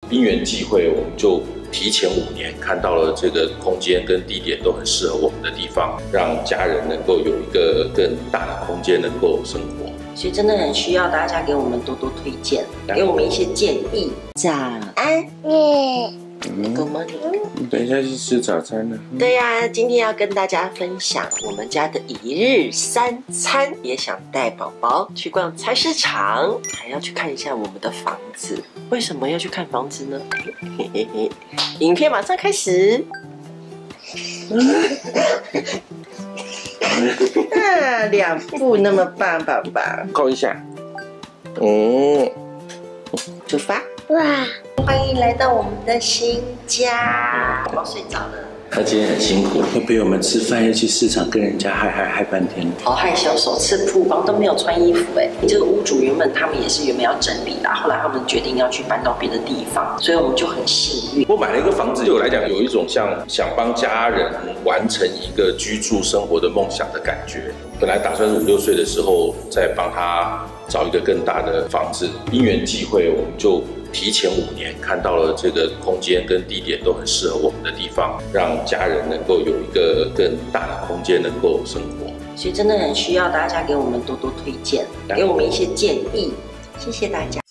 因缘际会，我们就提前5年看到了这个空间跟地点都很适合我们的地方，让家人能够有一个更大的空间能够生活。 所以真的很需要大家给我们多多推荐，给我们一些建议。早安，Good morning。 等一下去吃早餐呢。 对呀，今天要跟大家分享我们家的一日3餐，也想带宝宝去逛菜市场，还要去看一下我们的房子。为什么要去看房子呢？影片马上开始。2步那么棒，宝宝， 扣一下。 出发！哇，欢迎来到我们的新家。宝宝睡着了。 他今天很辛苦，又陪我们吃饭，又去市场跟人家嗨半天。 好害羞，首次铺房都没有穿衣服哎。这个屋主原本要整理啦，后来他们决定要去搬到别的地方，所以我们就很幸运。 我买了一个房子，对我来讲有一种像想帮家人完成一个居住生活的梦想的感觉。本来打算是5、6岁的时候再帮他找一个更大的房子，因缘际会，我们就提前5年看到了这个空间跟地点都很适合我们的地方，让家人能够有一个更大的空间能够生活。 所以真的很需要大家给我们多多推荐，给我们一些建议。谢谢大家。